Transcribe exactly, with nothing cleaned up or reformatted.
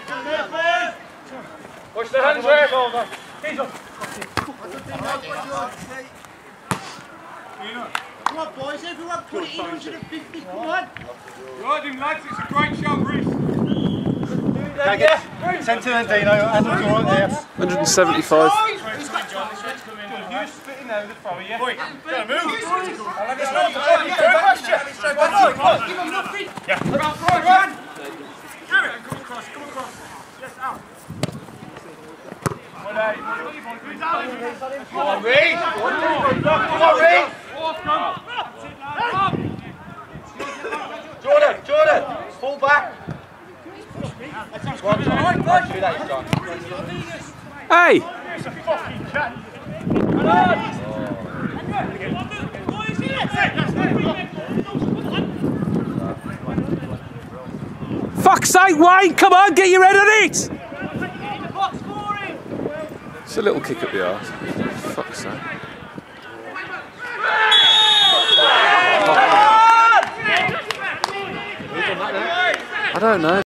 Push the hands right. Come on, boys, everyone put it in one hundred fifty, come on. Ride him, lads, it's a great show, Reece. Send to the Dino, and the door there. one seventy-five. You're spitting there with the thrower, yeah? Wait, gotta move. Give him nothing. Yeah. Run, run, run. Come across, come across. Yes, out. Come on, Reece. Come on, Reece. Jordan, Jordan, fall back. One time. Do that, John. Hey! Fuck's sake, Wayne! Come on, get your head on it! It's a little kick up the arse. Fuck's sake. I don't know.